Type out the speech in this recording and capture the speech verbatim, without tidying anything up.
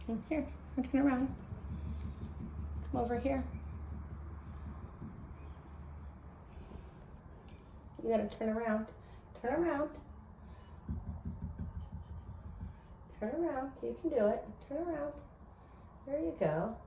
Here, turn around. Come over here. You gotta turn around. Turn around. Turn around. You can do it. Turn around. There you go.